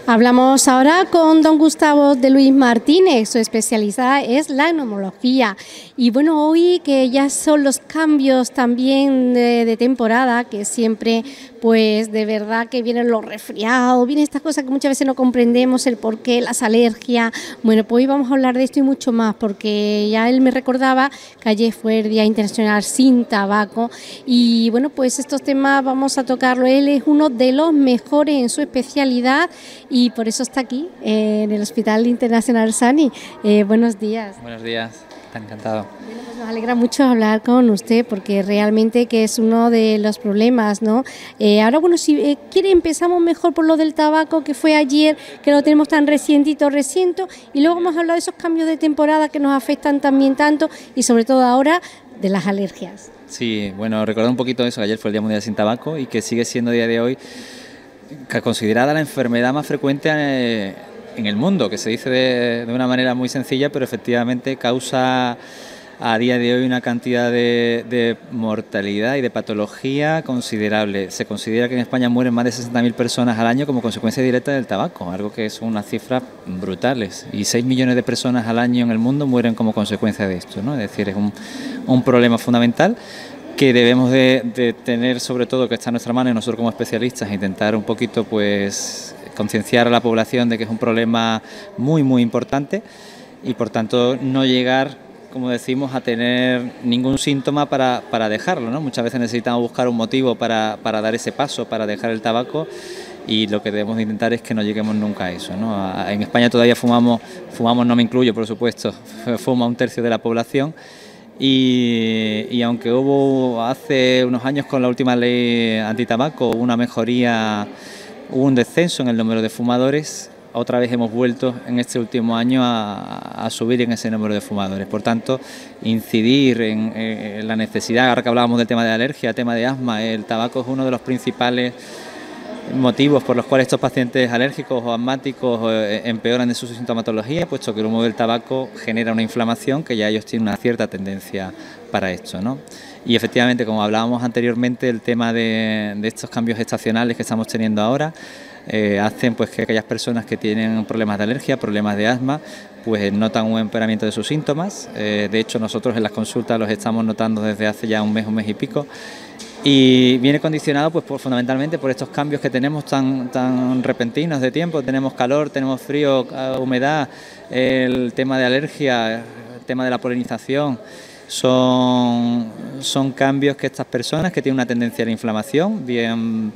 Hablamos ahora con don Gustavo de Luis Martínez, su especialidad es la entomología. Y bueno, hoy que ya son los cambios también de temporada, que siempre pues de verdad que vienen los resfriados, vienen estas cosas que muchas veces no comprendemos el porqué, las alergias. Bueno, pues hoy vamos a hablar de esto y mucho más, porque ya él me recordaba que ayer fue el Día Internacional sin Tabaco y bueno, pues estos temas vamos a tocarlo. Él es uno de los mejores en su especialidad y por eso está aquí en el Hospital Internacional Sani. Buenos días. Buenos días, tan encantado. Bueno, pues nos alegra mucho hablar con usted porque realmente que es uno de los problemas, ¿no? Ahora, bueno, si quiere empezamos mejor por lo del tabaco que fue ayer, que lo tenemos tan recientito, y luego vamos a hablar de esos cambios de temporada que nos afectan también tanto y sobre todo ahora de las alergias. Sí, bueno, recordar un poquito eso, que ayer fue el Día Mundial sin Tabaco y que sigue siendo a día de hoy considerada la enfermedad más frecuente en el mundo, que se dice de una manera muy sencilla, pero efectivamente causa a día de hoy una cantidad de mortalidad y de patología considerable. Se considera que en España mueren más de 60.000 personas al año como consecuencia directa del tabaco, algo que son unas cifras brutales. Y 6 millones de personas al año en el mundo mueren como consecuencia de esto, ¿no? Es decir, es un problema fundamental que debemos de tener, sobre todo, que está en nuestra mano y nosotros como especialistas intentar un poquito pues concienciar a la población de que es un problema muy muy importante y por tanto no llegar, como decimos, a tener ningún síntoma para dejarlo, ¿no? Muchas veces necesitamos buscar un motivo para dar ese paso, para dejar el tabaco, y lo que debemos de intentar es que no lleguemos nunca a eso, ¿no? En España todavía fumamos, no me incluyo por supuesto, fuma un tercio de la población. Y aunque hubo hace unos años con la última ley antitabaco una mejoría, hubo un descenso en el número de fumadores, otra vez hemos vuelto en este último año a subir en ese número de fumadores. Por tanto, incidir en la necesidad, ahora que hablábamos del tema de alergia, tema de asma, el tabaco es uno de los principales motivos por los cuales estos pacientes alérgicos o asmáticos empeoran de su sintomatología, puesto que el humo del tabaco genera una inflamación que ya ellos tienen una cierta tendencia para esto, ¿no? Y efectivamente, como hablábamos anteriormente, el tema de estos cambios estacionales que estamos teniendo ahora hacen pues que aquellas personas que tienen problemas de alergia, problemas de asma, pues notan un empeoramiento de sus síntomas. De hecho, nosotros en las consultas los estamos notando desde hace ya un mes y pico. Y viene condicionado pues fundamentalmente por estos cambios que tenemos tan repentinos de tiempo. Tenemos calor, tenemos frío, humedad, el tema de alergia, el tema de la polinización. Son cambios que estas personas que tienen una tendencia a la inflamación, bien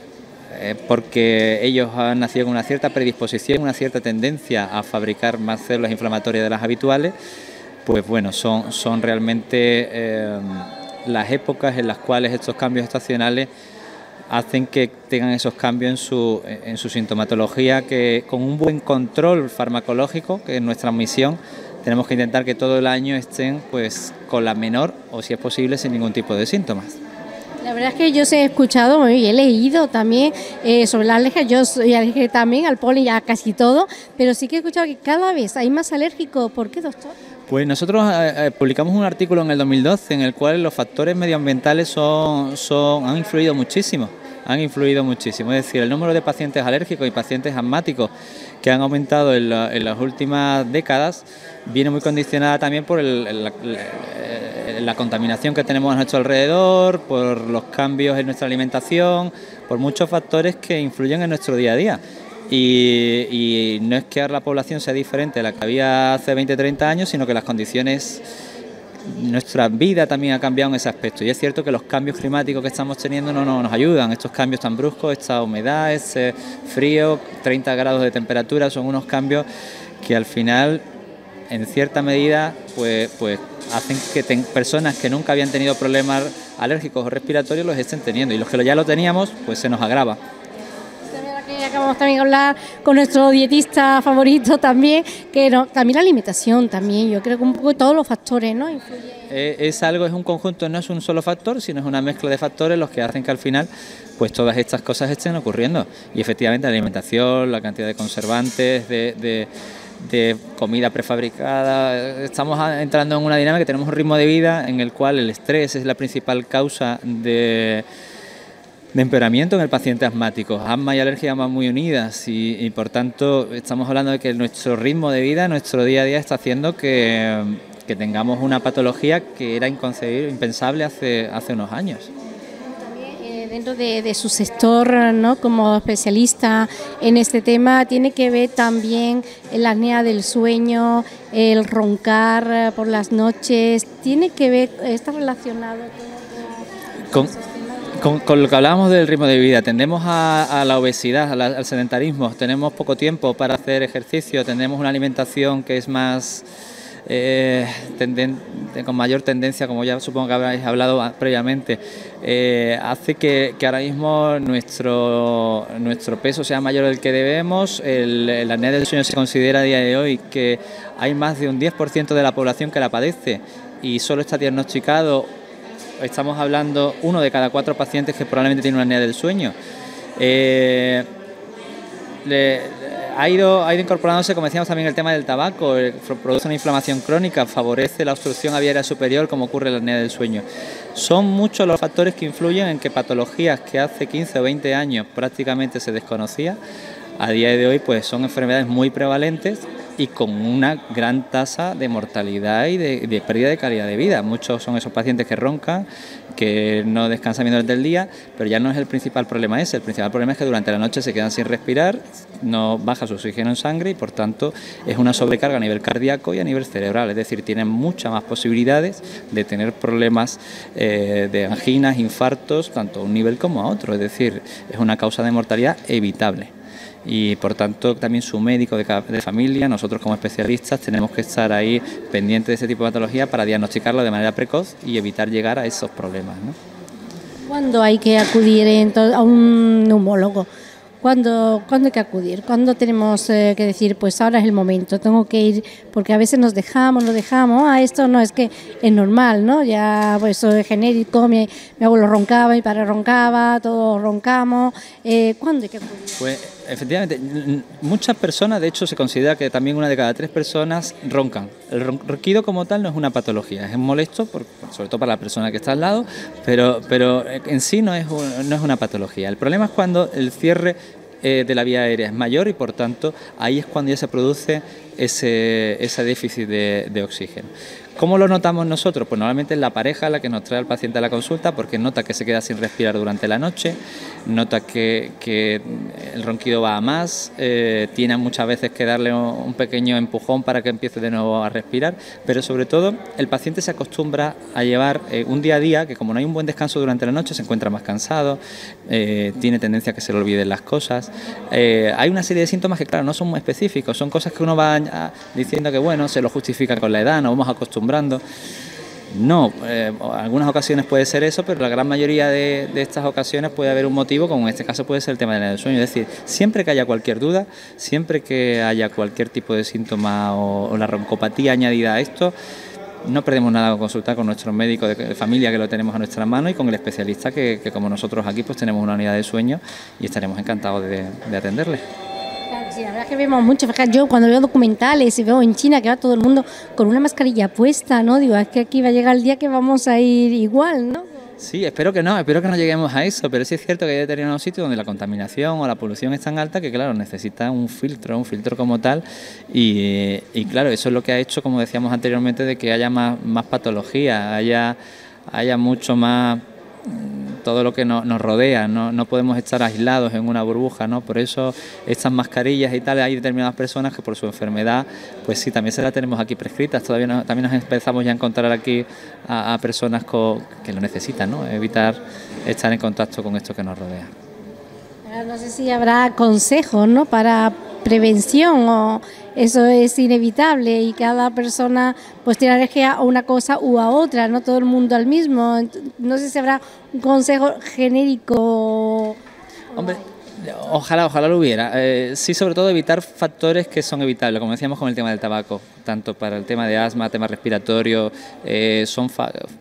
porque ellos han nacido con una cierta predisposición, una cierta tendencia a fabricar más células inflamatorias de las habituales, pues bueno, son realmente las épocas en las cuales estos cambios estacionales hacen que tengan esos cambios en su sintomatología, que con un buen control farmacológico, que es nuestra misión, tenemos que intentar que todo el año estén pues con la menor o si es posible sin ningún tipo de síntomas. La verdad es que yo he escuchado y he leído también sobre las alergias. Yo soy alérgica también al polen y a casi todo, pero sí que he escuchado que cada vez hay más alérgicos. ¿Por qué, doctor? Pues nosotros publicamos un artículo en el 2012 en el cual los factores medioambientales han influido muchísimo. Es decir, el número de pacientes alérgicos y pacientes asmáticos que han aumentado en las últimas décadas viene muy condicionada también por la contaminación que tenemos a nuestro alrededor, por los cambios en nuestra alimentación, por muchos factores que influyen en nuestro día a día. Y no es que ahora la población sea diferente a la que había hace 20-30 años, sino que las condiciones, nuestra vida también ha cambiado en ese aspecto. Y es cierto que los cambios climáticos que estamos teniendo no nos ayudan. Estos cambios tan bruscos, esta humedad, ese frío, 30 grados de temperatura, son unos cambios que al final, en cierta medida, pues hacen que personas que nunca habían tenido problemas alérgicos o respiratorios los estén teniendo. Y los que ya lo teníamos, pues se nos agrava. Acabamos también de hablar con nuestro dietista favorito también, que también la alimentación también, yo creo que un poco todos los factores, ¿no? Es un conjunto, no es un solo factor, sino es una mezcla de factores los que hacen que al final pues todas estas cosas estén ocurriendo. Y efectivamente la alimentación, la cantidad de conservantes, de comida prefabricada, estamos entrando en una dinámica, tenemos un ritmo de vida en el cual el estrés es la principal causa de empeoramiento en el paciente asmático. Asma y alergia van muy unidas y por tanto estamos hablando de que nuestro ritmo de vida, nuestro día a día está haciendo que tengamos una patología que era inconcebible, impensable hace unos años. Dentro de su sector, ¿no?, como especialista en este tema, tiene que ver también la apnea del sueño, el roncar por las noches, tiene que ver, está relacionado con lo que hablábamos del ritmo de vida. Tendemos a la obesidad, al sedentarismo, tenemos poco tiempo para hacer ejercicio, tenemos una alimentación que es más con mayor tendencia, como ya supongo que habéis hablado previamente, hace que ahora mismo nuestro peso sea mayor del que debemos. La apnea del sueño se considera a día de hoy que hay más de un 10% de la población que la padece y solo está diagnosticado, estamos hablando, 1 de cada 4 pacientes que probablemente tiene una apnea del sueño. Ha ido incorporándose, como decíamos, también el tema del tabaco, produce una inflamación crónica, favorece la obstrucción aviaria superior, como ocurre en la apnea del sueño. Son muchos los factores que influyen en que patologías que hace 15 o 20 años prácticamente se desconocía, a día de hoy pues son enfermedades muy prevalentes y con una gran tasa de mortalidad y de pérdida de calidad de vida. Muchos son esos pacientes que roncan, que no descansan bien durante el día, pero ya no es el principal problema ese. El principal problema es que durante la noche se quedan sin respirar, no baja su oxígeno en sangre y por tanto es una sobrecarga a nivel cardíaco y a nivel cerebral. Es decir, tienen muchas más posibilidades de tener problemas de anginas, infartos, tanto a un nivel como a otro. Es decir, es una causa de mortalidad evitable. Y por tanto también su médico de familia, nosotros como especialistas tenemos que estar ahí pendientes de ese tipo de patología para diagnosticarlo de manera precoz y evitar llegar a esos problemas, ¿no? ¿Cuándo hay que acudir entonces a un neumólogo? ¿Cuándo hay que acudir? ¿Cuándo tenemos que decir, pues ahora es el momento, tengo que ir? Porque a veces nos dejamos, esto no, es que es normal, ¿no? Ya, pues eso es genérico, mi abuelo roncaba, mi padre roncaba, todos roncamos. ¿Cuándo hay que acudir? Pues efectivamente, muchas personas, de hecho se considera que también 1 de cada 3 personas roncan. El ronquido como tal no es una patología, es molesto, sobre todo para la persona que está al lado, pero en sí no es una patología. El problema es cuando el cierre de la vía aérea es mayor y por tanto ahí es cuando ya se produce ese déficit de oxígeno. ¿Cómo lo notamos nosotros? Pues normalmente es la pareja la que nos trae al paciente a la consulta porque nota que se queda sin respirar durante la noche, nota que el ronquido va a más, tiene muchas veces que darle un pequeño empujón para que empiece de nuevo a respirar, pero sobre todo el paciente se acostumbra a llevar un día a día que como no hay un buen descanso durante la noche se encuentra más cansado, tiene tendencia a que se le olviden las cosas. Hay una serie de síntomas que claro no son muy específicos, son cosas que uno va diciendo que bueno, se lo justifica con la edad, nos vamos acostumbrando. No, algunas ocasiones puede ser eso, pero la gran mayoría de estas ocasiones puede haber un motivo, como en este caso puede ser el tema del sueño. Es decir, siempre que haya cualquier duda, siempre que haya cualquier tipo de síntoma o la roncopatía añadida a esto, no perdemos nada con consultar con nuestro médico de familia que lo tenemos a nuestra mano y con el especialista que como nosotros aquí pues tenemos una unidad de sueño y estaremos encantados de atenderle. Sí, la verdad es que vemos mucho. Yo cuando veo documentales y veo en China que va todo el mundo con una mascarilla puesta, ¿no? Digo, es que aquí va a llegar el día que vamos a ir igual, ¿no? Sí, espero que no lleguemos a eso, pero sí es cierto que hay determinados sitios donde la contaminación o la polución es tan alta que, claro, necesita un filtro como tal y claro, eso es lo que ha hecho, como decíamos anteriormente, de que haya más patología, haya mucho más todo lo que nos rodea, no podemos estar aislados en una burbuja, ¿no? Por eso estas mascarillas y tal, hay determinadas personas que por su enfermedad, pues sí, también se las tenemos aquí prescritas, también nos empezamos ya a encontrar aquí a personas que lo necesitan, ¿no? Evitar estar en contacto con esto que nos rodea. No sé si habrá consejos, ¿no?, para prevención o eso es inevitable y cada persona pues tiene alergia a una cosa u a otra, no todo el mundo al mismo. No sé si habrá un consejo genérico. Hombre, ojalá lo hubiera. Sí, sobre todo evitar factores que son evitables, como decíamos con el tema del tabaco, tanto para el tema de asma, tema respiratorio, son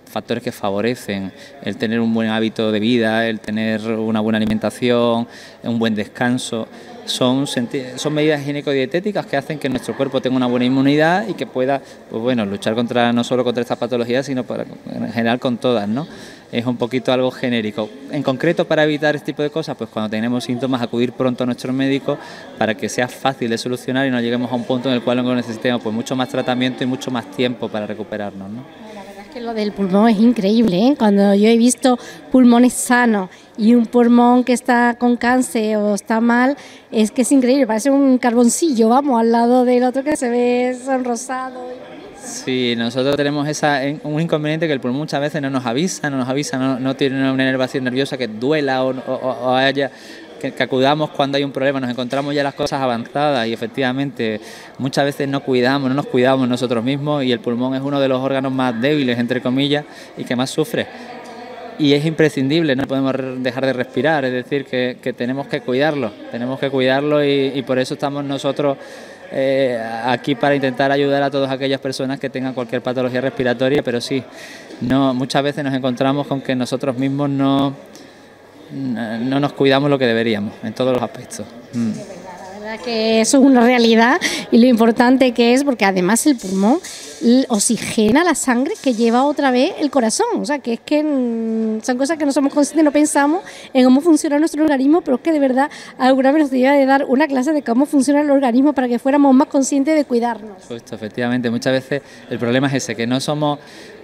factores que favorecen el tener un buen hábito de vida, el tener una buena alimentación, un buen descanso. Son medidas higiénico-dietéticas que hacen que nuestro cuerpo tenga una buena inmunidad y que pueda, pues bueno, luchar no solo contra estas patologías, sino en general con todas, ¿no? Es un poquito algo genérico. En concreto, para evitar este tipo de cosas, pues cuando tenemos síntomas, acudir pronto a nuestro médico para que sea fácil de solucionar y no lleguemos a un punto en el cual necesitemos pues mucho más tratamiento y mucho más tiempo para recuperarnos, ¿no? Que lo del pulmón es increíble, ¿eh? Cuando yo he visto pulmones sanos y un pulmón que está con cáncer o está mal, es que es increíble, parece un carboncillo, vamos, al lado del otro que se ve sonrosado. Sí, nosotros tenemos un inconveniente, que el pulmón muchas veces no nos avisa, no tiene una inervación nerviosa que duela o haya... Que acudamos cuando hay un problema, nos encontramos ya las cosas avanzadas y efectivamente muchas veces no nos cuidamos nosotros mismos, y el pulmón es uno de los órganos más débiles, entre comillas, y que más sufre. Y es imprescindible, no podemos dejar de respirar, es decir, que tenemos que cuidarlo y por eso estamos nosotros aquí, para intentar ayudar a todas aquellas personas que tengan cualquier patología respiratoria, pero sí, muchas veces nos encontramos con que nosotros mismos no nos cuidamos lo que deberíamos en todos los aspectos. La verdad que eso es una realidad, y lo importante que es, porque además el pulmón oxigena la sangre que lleva otra vez el corazón, o sea que es que son cosas que no somos conscientes, no pensamos en cómo funciona nuestro organismo, pero es que de verdad alguna vez nos debería de dar una clase de cómo funciona el organismo para que fuéramos más conscientes de cuidarnos. Justo, efectivamente, muchas veces el problema es ese, que no somos...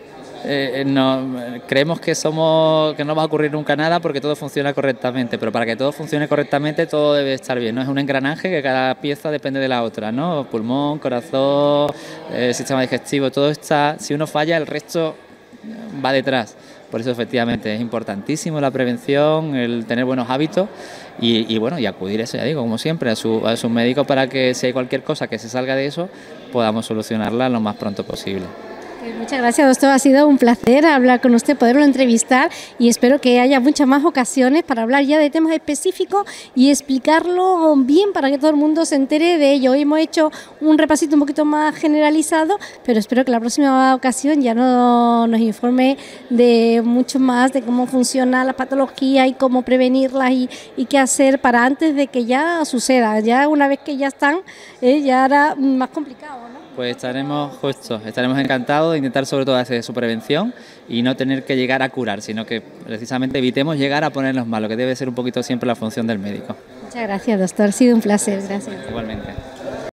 creemos que no va a ocurrir nunca nada porque todo funciona correctamente, pero para que todo funcione correctamente todo debe estar bien, ¿no? Es un engranaje que cada pieza depende de la otra, ¿no? Pulmón, corazón, sistema digestivo, todo está, si uno falla el resto va detrás. Por eso efectivamente es importantísimo la prevención, el tener buenos hábitos y bueno, y acudir, eso ya digo, como siempre, a su médico, para que si hay cualquier cosa que se salga de eso podamos solucionarla lo más pronto posible. Muchas gracias, doctor. Ha sido un placer hablar con usted, poderlo entrevistar, y espero que haya muchas más ocasiones para hablar ya de temas específicos y explicarlo bien para que todo el mundo se entere de ello. Hoy hemos hecho un repasito un poquito más generalizado, pero espero que la próxima ocasión ya nos informe de mucho más de cómo funciona la patología y cómo prevenirlas y qué hacer para antes de que ya suceda. Ya una vez que ya están, ya era más complicado, ¿no? Pues estaremos encantados de intentar sobre todo hacer su prevención y no tener que llegar a curar, sino que precisamente evitemos llegar a ponernos mal, lo que debe ser un poquito siempre la función del médico. Muchas gracias, doctor. Ha sido un placer. Gracias. Igualmente.